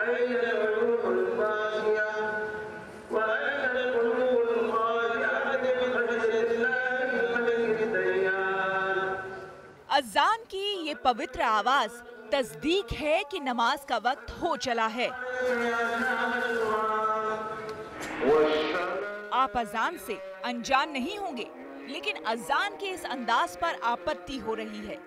अजान की ये पवित्र आवाज तस्दीक है कि नमाज का वक्त हो चला है। आप अजान से अनजान नहीं होंगे, लेकिन अजान के इस अंदाज पर आपत्ति हो रही है।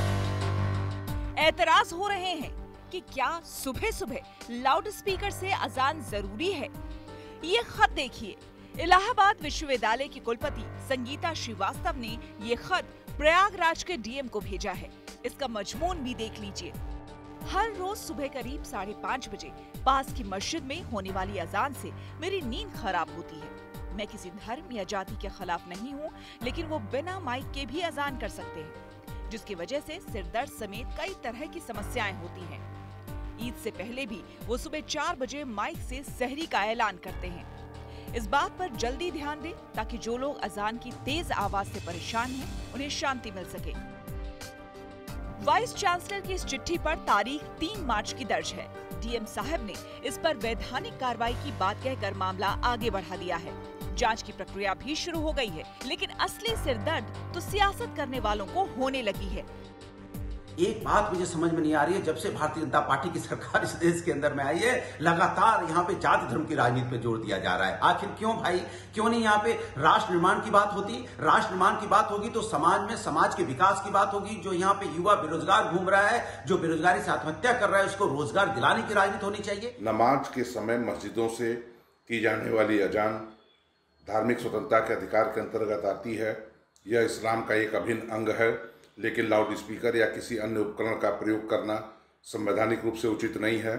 एतराज हो रहे हैं कि क्या सुबह सुबह लाउड स्पीकर से अजान जरूरी है। ये खत देखिए, इलाहाबाद विश्वविद्यालय की कुलपति संगीता श्रीवास्तव ने ये खत प्रयागराज के डीएम को भेजा है। इसका मजमून भी देख लीजिए। हर रोज सुबह करीब 5:30 बजे पास की मस्जिद में होने वाली अजान से मेरी नींद खराब होती है। मैं किसी धर्म या जाति के खिलाफ नहीं हूँ, लेकिन वो बिना माइक के भी अजान कर सकते हैं, जिसकी वजह से सिरदर्द समेत कई तरह की समस्याएं होती हैं। ईद से पहले भी वो सुबह 4 बजे माइक से सहरी का ऐलान करते हैं। इस बात पर जल्दी ध्यान दें ताकि जो लोग अजान की तेज आवाज से परेशान हैं, उन्हें शांति मिल सके। वाइस चांसलर की इस चिट्ठी पर तारीख 3 मार्च की दर्ज है। डीएम साहब ने इस पर वैधानिक कार्रवाई की बात कहकर मामला आगे बढ़ा दिया है। जांच की प्रक्रिया भी शुरू हो गई है, लेकिन असली सिरदर्द तो सियासत करने वालों को होने लगी है। एक बात मुझे समझ में नहीं आ रही है, जब से भारतीय जनता पार्टी की सरकार इस देश के अंदर में आई है, लगातार यहाँ पे जाति धर्म की राजनीति पे जोर दिया जा रहा है। आखिर क्यों भाई? क्यों नहीं यहाँ पे राष्ट्र निर्माण की बात होती? राष्ट्र निर्माण की बात होगी तो समाज में समाज के विकास की बात होगी। जो यहाँ पे युवा बेरोजगार घूम रहा है, जो बेरोजगारी से आत्महत्या कर रहा है, उसको रोजगार दिलाने की राजनीति होनी चाहिए। नमाज के समय मस्जिदों से की जाने वाली अजान धार्मिक स्वतंत्रता के अधिकार के अंतर्गत आती है। यह इस्लाम का एक अभिन्न अंग है, लेकिन लाउड स्पीकर या किसी अन्य उपकरण का प्रयोग करना संवैधानिक रूप से उचित नहीं है।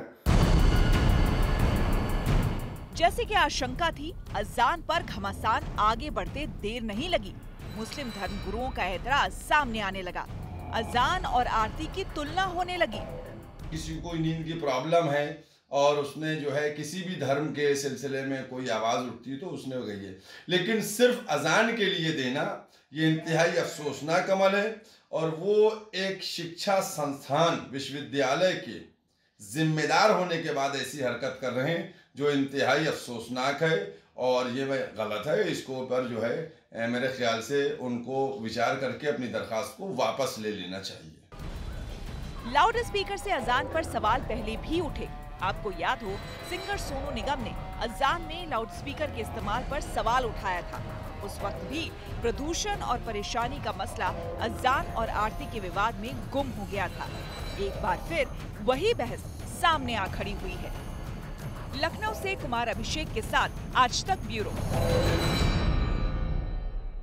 जैसे कि आशंका थी, अजान पर घमासान आगे बढ़ते देर नहीं लगी। मुस्लिम धर्मगुरुओं का एतराज सामने आने लगा। अजान और आरती की तुलना होने लगी। किसी को नींद की प्रॉब्लम है और उसने जो है किसी भी धर्म के सिलसिले में कोई आवाज उठती है तो उसने गई है, लेकिन सिर्फ अजान के लिए देना ये इंतहाई अफसोसनाक अमल है। और वो एक शिक्षा संस्थान विश्वविद्यालय के जिम्मेदार होने के बाद ऐसी हरकत कर रहे हैं जो इंतहाई अफसोसनाक है और ये गलत है। इसको पर जो है मेरे ख्याल से उनको विचार करके अपनी दरखास्त को वापस ले लेना चाहिए। लाउड स्पीकर से अजान पर सवाल पहले भी उठे। आपको याद हो, सिंगर सोनू निगम ने अजान में लाउड स्पीकर के इस्तेमाल पर सवाल उठाया था। उस वक्त भी प्रदूषण और परेशानी का मसला अजान और आरती के विवाद में गुम हो गया था। एक बार फिर वही बहस सामने आ खड़ी हुई है। लखनऊ से कुमार अभिषेक के साथ आज तक ब्यूरो।